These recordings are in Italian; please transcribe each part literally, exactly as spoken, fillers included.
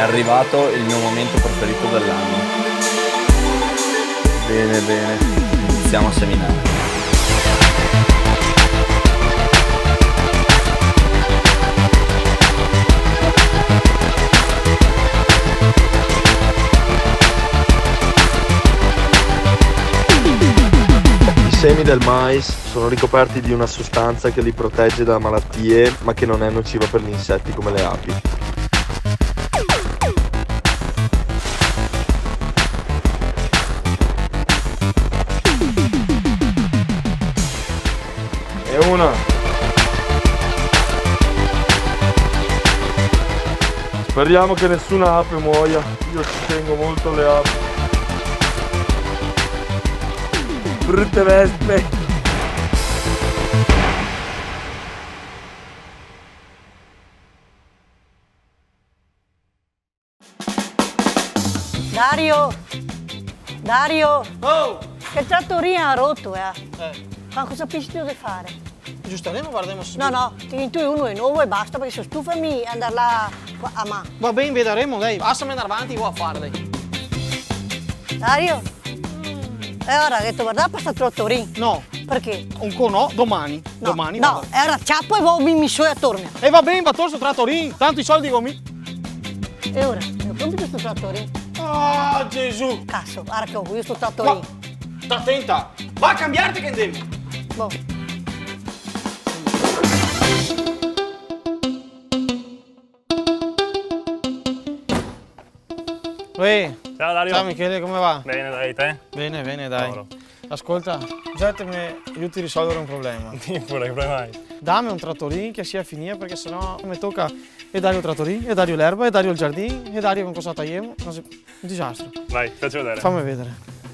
arrivato il mio momento preferito dell'anno. Bene, bene, iniziamo a seminare. I semi del mais sono ricoperti di una sostanza che li protegge da malattie, ma che non è nociva per gli insetti come le api. E una. Speriamo che nessuna ape muoia. Io ci tengo molto alle api. Brutte vespe. Dario! Dario! Oh! Che trattorino ha rotto, eh? Eh. Ma cosa pensi tu di fare? Aggiusteremo, guardiamo se... No, no, ti tu uno è nuovo e basta, perché se stufami andare là a mano. Va bene, vedremo, dai. Basta andare avanti, io a fare, dai. Dario? E ora che ti guardare per sta trattorino? No. Perché? Ancora no, domani. No, domani no, vado. era ciappo e vo- mi, mi so a torno. E va bene, va torso trattorino, tanto i soldi con me. E ora? Io compri questo trattorino? Ah, Gesù! Cazzo, guarda che ho io sto trattorino. Sta attenta! Va a cambiarti che andiamo! Boh. Uè, Ciao Dario. ciao Michele, come va? Bene, dai, te? Bene, bene, dai. Paolo. Ascolta, usatemi, aiuti a risolvere un problema. Dimmi pure, che problema hai? Dammi un trattorino che sia finire perché sennò mi tocca e dare il trattorino, e dare l'erba, e dare il giardino, e dare con cosa tagliamo. Un disastro. Vai, faccio vedere. Fammi vedere.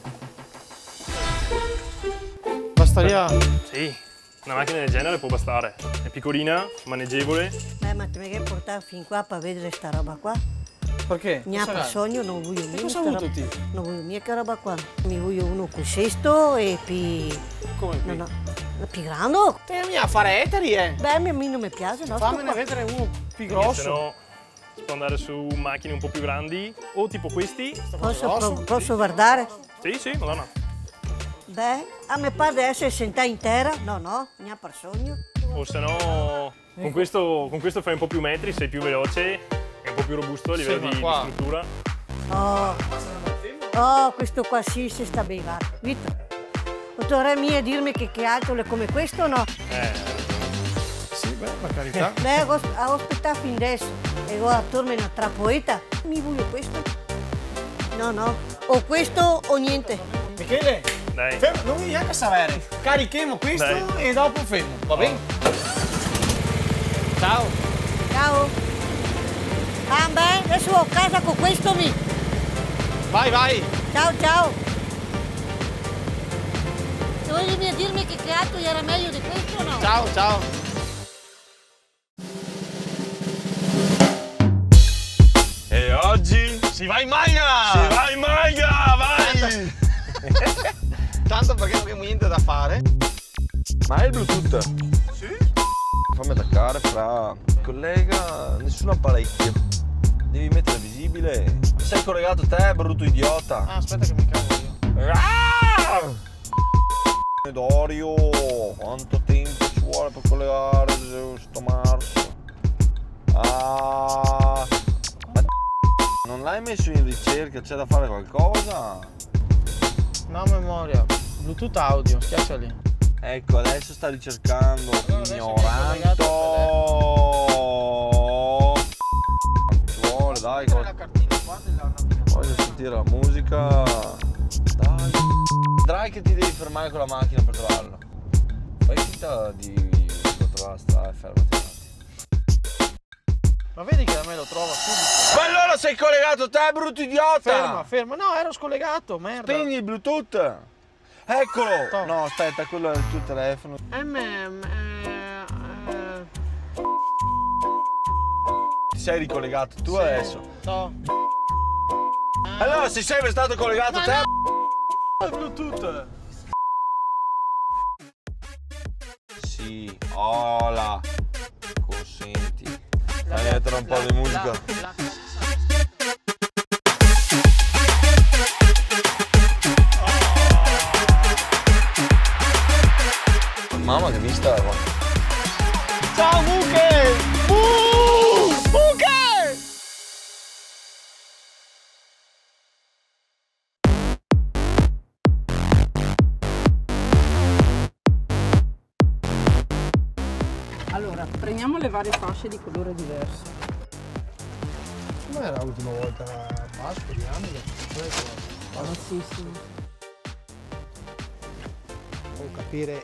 Bastaria... Sì, una macchina del genere può bastare. È piccolina, maneggevole. Beh, ma te mi hai portato fin qua per vedere sta roba qua? Perché? Ne ha per sogno, non voglio niente. cosa sta hai roba- avuto te? Non voglio mica roba qua. Mi voglio uno con sesto e più... Come qui? No, no, più grande. Te mi a fare eteri, eh! Beh, a me non mi piace, no? sto Fammene qua. vedere uno più Se grosso. no si può andare su macchine un po' più grandi. O tipo questi. Posso, grosso? pro- posso guardare? Sì, sì, madonna. Beh, a me pare di essere sentata intera. No, no, ne ha per sogno. O se no, con questo, con questo fai un po' più metri, sei più veloce, è un po' più robusto a Sì, livello ma di, di qua- struttura. Oh, oh, questo qua sì, si sta bene, guarda. Vito, dottore mio, a dirmi che, che altro è come questo, no? Eh, Sì, beh, per carità. Beh, ho ho aspettato fin adesso. E ora torno una trapoeta. Mi voglio questo? No, no. O questo o niente. Michele, dai. fermo, non mi neanche sapere. Carichiamo questo Dai. e dopo fermo, va bene? Ciao. Ciao. Ah, beh, adesso ho casa con questo mi. Vai, vai. Ciao, ciao. Volevi a dirmi che che altro era meglio di questo o no? Ciao, ciao. E oggi Si va in maglia! si va in maglia, vai! Tanto perché non abbiamo niente da fare. Ma è il Bluetooth? Sì. Fammi attaccare fra... Collega, nessun apparecchio. Devi mettere visibile. Sei collegato te, brutto idiota. Ah, aspetta che mi cavo io. Ah! Dorio, quanto tempo ci vuole per collegare sto marzo? Ah, ma non l'hai messo in ricerca? C'è da fare qualcosa? No memoria. Bluetooth audio, schiaccia lì. Ecco, adesso sta ricercando, adesso mi è ignoranto. Ci vuole, dai, La cosa- cartina qua della... voglio sentire la musica. Dai, dai che ti devi fermare con la macchina per trovarlo. Fai finta di trovare la strada e fermati un attimo. Ma vedi che da me lo trova subito. Ma allora sei collegato te, brutto idiota! Ferma, ferma. No, ero scollegato, merda. Spegni il Bluetooth! Eccolo! Toh. No, aspetta, quello è il tuo telefono. M... M eh, eh, Ti sei ricollegato tu sì. adesso. No. Allora, sei sempre stato collegato Ma te? no, il Bluetooth. Sì, hola. Consenti. Fai mettere un po' di musica. La- la- Allora, prendiamo le varie fasce di colore diverso. Come era l'ultima volta? Pasqua di amido? Bassissimo. Devo capire.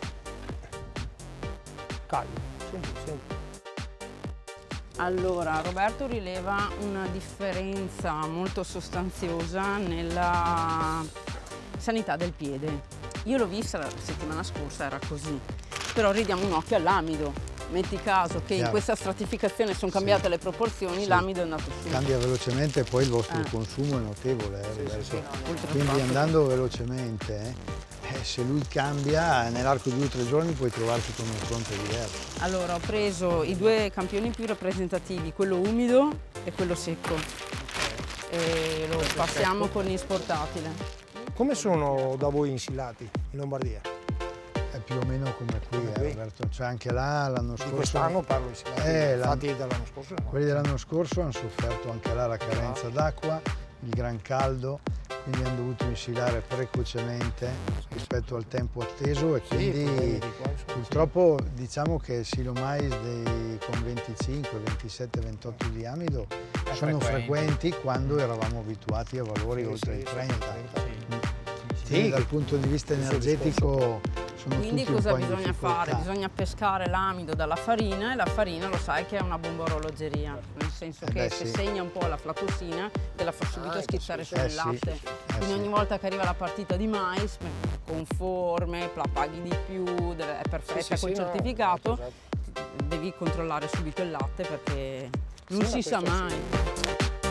Caldo, senti, senti. Allora, Roberto rileva una differenza molto sostanziosa nella sanità del piede. Io l'ho vista la settimana scorsa, era così, però ridiamo un occhio all'amido. Metti caso che in questa stratificazione sono cambiate sì. le proporzioni, sì. l'amido è andato su. Cambia velocemente e poi il vostro eh. consumo è notevole. Eh, sì, sì, sì. Quindi andando velocemente, eh, se lui cambia, nell'arco di due o tre giorni puoi trovarti con un fronte diverso. Allora ho preso i due campioni più rappresentativi, quello umido e quello secco. E lo passiamo con il portatile. Come sono da voi insilati in Lombardia? È più o meno come qui, eh, Roberto. Cioè anche là l'anno scorso. Di quest'anno parlo insilati. Eh, infatti dall'anno scorso no. Quelli dell'anno scorso hanno sofferto anche là la carenza d'acqua, il gran caldo, quindi hanno dovuto insilare precocemente rispetto al tempo atteso e quindi sì, purtroppo diciamo che il silo mais dei, con venticinque, ventisette, ventotto di amido è sono frequenti. frequenti quando eravamo abituati a valori sì, oltre sì, i trenta. Sì. Quindi sì. dal punto di vista energetico sono Quindi tutti cosa un po' in bisogna difficoltà. fare? Bisogna pescare l'amido dalla farina e la farina lo sai che è una bomba orologeria, nel senso eh che beh, se sì. segna un po' la flatosina te la fa subito ah, schizzare sì, sul eh, latte. Sì. Quindi Eh, ogni sì. volta che arriva la partita di mais, conforme, la paghi di più, deve, è perfetta sì, sì, col sì, certificato, no, esatto. devi controllare subito il latte perché non sì, si sa mai. Sì.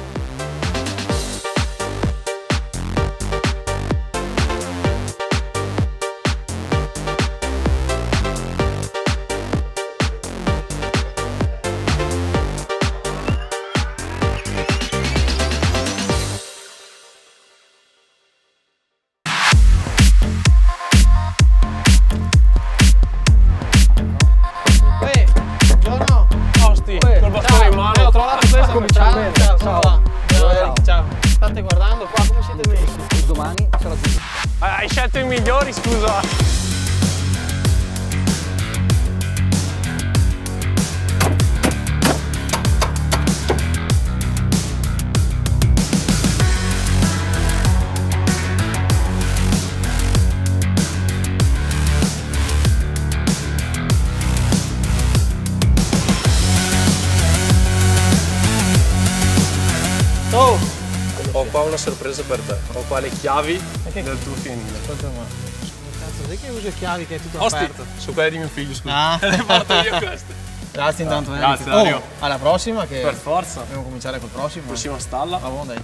Col bastone in mano. Ho trovato questa. Cominciamo bene. Ciao, ciao. Ciao. Ciao. State guardando qua come siete messi? Domani ce la giusta. Hai scelto i migliori, scusa. Oh! Ho qua una sorpresa per te. Ho qua le chiavi del tuo fienile. Ascolta ma. Cazzo, sai che uso le chiavi che è tutto Osti, aperto? su quelle di mio figlio, scusa. Ah. Le porto io queste. Grazie intanto. Ah, grazie, Dario. Oh, alla prossima che... Per forza. Dobbiamo cominciare col prossimo. Prossima stalla. Va buon dai.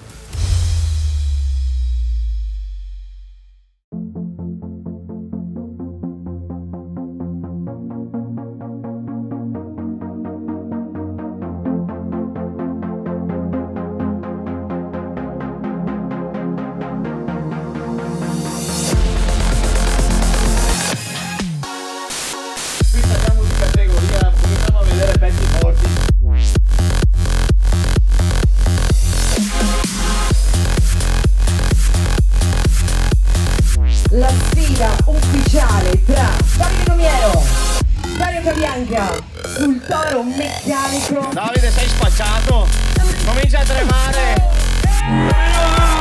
La sfida ufficiale tra Davide Gumiero, Dario Cabianca sul toro meccanico. Davide, sei spacciato? Comincia a tremare!